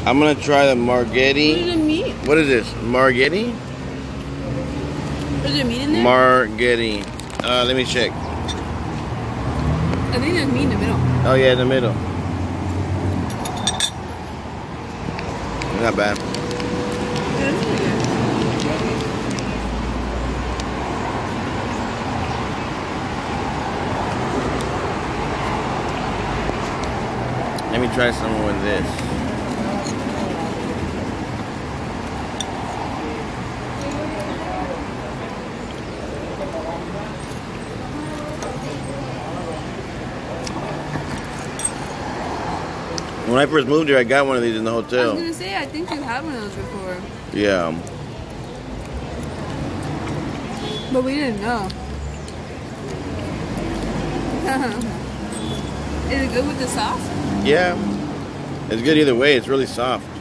I'm gonna try the marghetti. What does it mean? What is this? Marghetti? Is there meat in there? Marghetti. Let me check. I think there's meat in the middle. Oh yeah, in the middle. Not bad. Yeah, that's pretty good. Let me try some with this. When I first moved here, I got one of these in the I hotel. was gonna say, I think you had one of those before, Yeah. but we didn't know. Is it good with the sauce? Yeah. It's good either way. It's really soft.